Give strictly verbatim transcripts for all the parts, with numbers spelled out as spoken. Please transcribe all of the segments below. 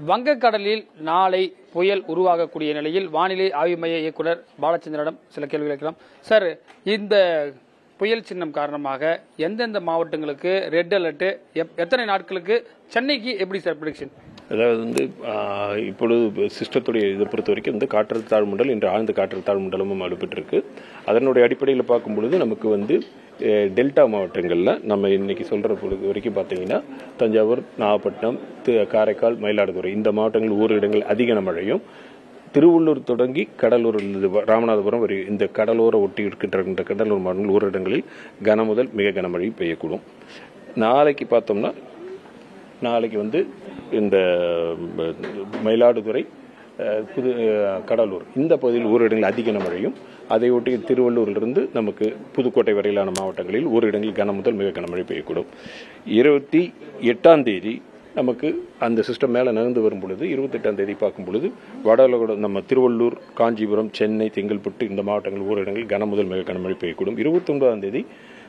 வங்கக்கடலில் நாளை புயல் உருவாகக்கூடிய நிலையில் வானிலை ஆய்வு மைய இயக்குனர் பாலச்சந்திரனிடம் சில கேள்விகள் கேட்கலாம். சார், இந்த புயல் சின்னம் காரணமாக எந்தெந்த மாவட்டங்களுக்கு ரெட் அலர்ட், எத்தனை நாட்களுக்கு, சென்னைக்கு எப்படி சார் ப்ரெடிக்ஷன்? அதாவது வந்து இப்பொழுது சிஸ்டத்துடைய இதை பொறுத்த வரைக்கும் வந்து காற்றழுத்த தாழ்வுமண்டலம் இன்று ஆழ்ந்த காற்றழுத்த தாழ்வுமண்டலமும் வலுப்பெற்றிருக்கு. அதனுடைய அடிப்படையில் பார்க்கும் பொழுது நமக்கு வந்து டெல்டா மாவட்டங்களில் நம்ம இன்னைக்கு சொல்கிற பொழுது வரைக்கும் பார்த்தீங்கன்னா தஞ்சாவூர், நாகப்பட்டினம், காரைக்கால், மயிலாடுதுறை இந்த மாவட்டங்கள் ஓரிரு இடங்கள் அதிக மழையும், திருவள்ளூர் தொடங்கி கடலூர், ராமநாதபுரம் வரை இந்த கடலோர ஒட்டி இருக்கின்ற இந்த கடலூர் மாவட்டங்கள் ஓரிரு இடங்களில் கன முதல் மிக கனமழை பெய்யக்கூடும். நாளைக்கு பார்த்தோம்னா நாளைக்கு வந்து இந்த மயிலாடுதுறை, புது கடலூர் இந்த பகுதியில் ஓரிரு இடங்களில் அதிக மழையும், அதை ஒட்டி திருவள்ளூரிலிருந்து நமக்கு புதுக்கோட்டை வரையிலான மாவட்டங்களில் ஒரு இடங்களில் கன முதல் மிக கனமழை பெய்யக்கூடும். இருபத்தி எட்டாம் தேதி நமக்கு அந்த சிஸ்டம் மேலே நகர்ந்து வரும் பொழுது இருபத்தெட்டாம் தேதி பார்க்கும் பொழுது வடலோட நம்ம திருவள்ளூர், காஞ்சிபுரம், சென்னை, செங்கல்பட்டு இந்த மாவட்டங்கள் ஓரிரு இடங்களில் கன முதல் மிக கனமழை பெய்யக்கூடும். இருபத்தி ஒன்பதாம் தேதி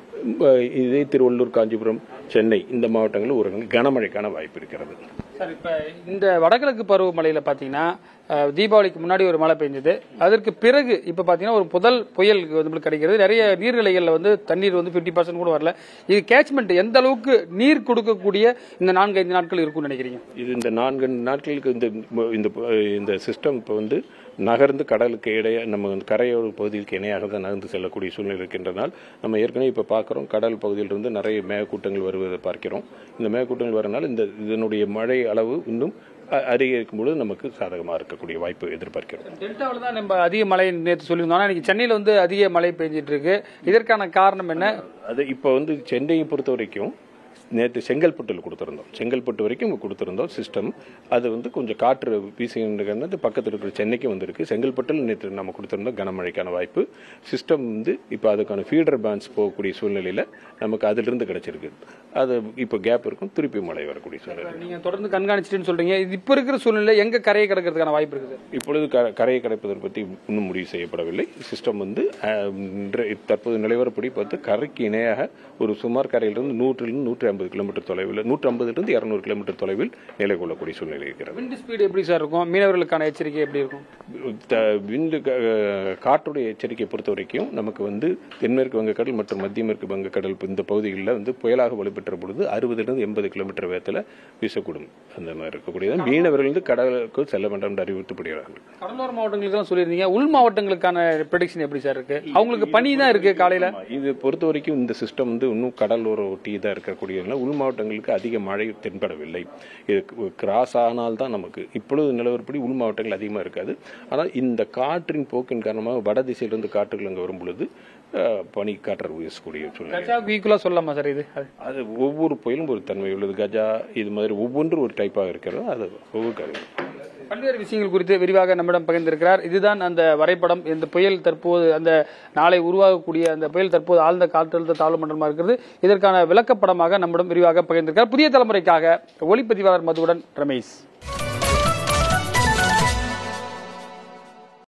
இதே திருவள்ளூர், காஞ்சிபுரம், சென்னை இந்த மாவட்டங்களில் ஒரு கனமழைக்கான வாய்ப்பு இருக்கிறது. சார், இப்போ இந்த வடகிழக்கு பருவமழையில் பார்த்தீங்கன்னா தீபாவளிக்கு முன்னாடி ஒரு மழை பெஞ்சது. அதற்கு பிறகு இப்போ பார்த்தீங்கன்னா ஒரு புதல் புயல் நம்மளுக்கு கிடைக்கிறது. நிறைய நீர்நிலைகளில் வந்து தண்ணீர் வந்து ஃபிஃப்டி பர்சன்ட் கூட வரல. இது கேட்ச்மெண்ட் எந்த அளவுக்கு நீர் கொடுக்கக்கூடிய இந்த நான்கு ஐந்து நாட்கள் இருக்கும்னு நினைக்கிறீங்க? இது இந்த நான்கு நாட்களுக்கு இந்த இந்த சிஸ்டம் இப்போ வந்து நகர்ந்து கடலுக்கு இடையே நம்ம கரையோர பகுதிகளுக்கு இணையாக தான் நகர்ந்து செல்லக்கூடிய சூழ்நிலை இருக்கின்றனால் நம்ம ஏற்கனவே இப்போ பார்க்குறோம் கடல் பகுதியிலிருந்து நிறைய மேகக்கூட்டங்கள் வருவதை பார்க்கிறோம். இந்த மேகக்கூட்டங்கள் வரனால இந்த இதனுடைய மழை அளவு இன்னும் அதிகரிக்கும் பொழுது நமக்கு சாதகமாக இருக்கக்கூடிய வாய்ப்பு எதிர்பார்க்கிறோம். டெல்டாவில் தான் நம்ம அதிக மழை நேற்று சொல்லியிருந்தோம். ஆனால் இன்னைக்கு சென்னையில் வந்து அதிக மழை பெஞ்சிட்டு இருக்கு. இதற்கான காரணம் என்ன? அது இப்போ வந்து சென்னையை பொறுத்த வரைக்கும் நேற்று செங்கல்பட்டில் கொடுத்துருந்தோம். செங்கல்பட்டு வரைக்கும் கொடுத்துருந்தோம் சிஸ்டம். அது வந்து கொஞ்சம் காற்று வீசுகின்றது பக்கத்தில் இருக்கிற சென்னைக்கு வந்திருக்கு. செங்கல்பட்டில் நேற்று நம்ம கொடுத்துருந்தோம் கனமழைக்கான வாய்ப்பு. சிஸ்டம் வந்து இப்போ அதுக்கான ஃபீடர் பேண்ட்ஸ் போகக்கூடிய சூழ்நிலையில் நமக்கு அதிலிருந்து கிடைச்சிருக்கு. அது இப்போ கேப் இருக்கும், திருப்பி மழை வரக்கூடிய சூழ்நிலை. நீங்கள் தொடர்ந்து கண்காணிச்சுட்டுன்னு சொல்றீங்க. இது இப்போ இருக்கிற சூழ்நிலை எங்கே கரையை கிடக்கிறதுக்கான வாய்ப்பு இருக்குது? இப்பொழுது கரையை கிடைப்பதை பற்றி இன்னும் முடிவு செய்யப்படவில்லை. சிஸ்டம் வந்து தற்போது நிலவரப்படி பார்த்து கரைக்கு இணையாக ஒரு சுமார் கரையிலிருந்து நூற்றிலிருந்து நூற்றி ஐம்பது கிலோமீட்டர் தொலைவில் நூற்றி ஐம்பதுலேருந்து இரநூறு கிலோமீட்டர் தொலைவில் நிலை கொள்ளக்கூடிய சூழ்நிலை இருக்கிறது. விண்ட் ஸ்பீடு எப்படி சார் இருக்கும்? மீனவர்களுக்கான எச்சரிக்கை எப்படி இருக்கும்? விண்டு காற்றுடைய எச்சரிக்கையை பொறுத்த வரைக்கும் நமக்கு வந்து தென்மேற்கு வங்கக்கடல் மற்றும் மத்திய மேற்கு வங்கக்கடல் இந்த பகுதிகளில் வந்து புயலாக வலுப்பெற்ற பொழுது அறுபதுலேருந்து எண்பது கிலோமீட்டர் வேகத்தில் வீசக்கூடும். அந்த மாதிரி இருக்கக்கூடியது மீனவர்கள் வந்து கடலுக்கு செல்ல வேண்டாம் என்று அறிவுறுத்தப்படுகிறார்கள். கடலோர மாவட்டங்களுக்கு தான் சொல்லியிருந்தீங்க. உள் மாவட்டங்களுக்கான ப்ரெடிக்ஷன் எப்படி சார் இருக்கு? அவங்களுக்கு பனி தான் இருக்கு காலையில். இது பொறுத்த வரைக்கும் இந்த சிஸ்டம் வந்து இன்னும் கடலோர ஒட்டி தான் இருக்கக்கூடிய உள் மாவட்டங்களுக்கு அதிக மழை தென்படவில்லை. இது கிராஸ் ஆனால் தான் நமக்கு இப்பொழுது நிலவரப்படி உள் மாவட்டங்கள் அதிகமாக இருக்காது. ஆனால் இந்த காற்றின் போக்கின் காரணமாக வட திசையிலிருந்து காற்றுகள் அங்கே வரும் பொழுது பனி காற்று வீசக்கூடிய சூழ்நிலை சொல்லலாமா சார்? இது அது ஒவ்வொரு புயலும் ஒரு தன்மை உள்ளது. கஜா இது மாதிரி ஒவ்வொன்றும் ஒரு டைப்பாக இருக்கிறது. அது ஒவ்வொரு பல்வேறு விஷயங்கள் குறித்து விரிவாக நம்மிடம் பகிர்ந்திருக்கிறார். இதுதான் அந்த வரைபடம். இந்த புயல் தற்போது அந்த நாளை உருவாகக்கூடிய அந்த புயல் தற்போது ஆழ்ந்த காற்றழுத்த தாழ்வு மண்டலமாக இருக்கிறது. இதற்கான விளக்கப்படமாக நம்மிடம் விரிவாக பகிர்ந்திருக்கிறார். புதிய தலைமுறைக்காக ஒளிப்பதிவாளர் மதுவுடன் ரமேஷ்.